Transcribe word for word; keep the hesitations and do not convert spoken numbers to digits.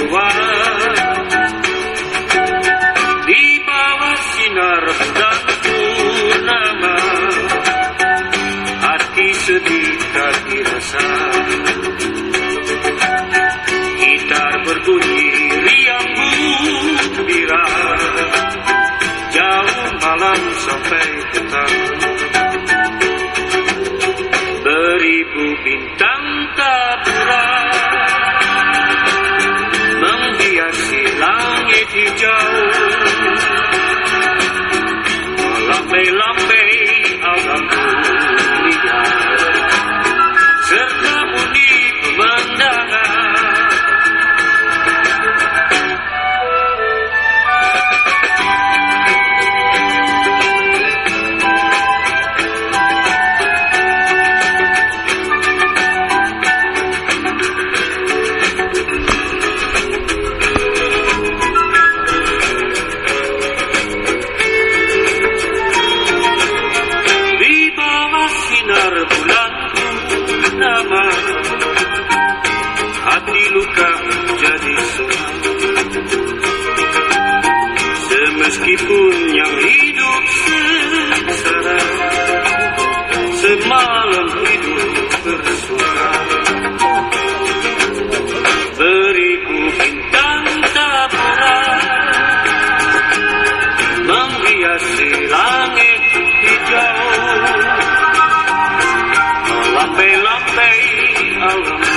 lewat di bawah sinar bulan purnama, hati sedih tak dirasa. Gitar berbunyi riang gembira, jauh malam sampai petang. Beribu bintang taburan menghiasi langit hijau. Melambai-lambai alam dunia serta bunyi pemandangan. Hati luka jadi senang, semeskipun yang hidup sengsara, semalam hidup bersuka. Beribu bintang taburan menghiasi langit hijau. Lambai-lambai alam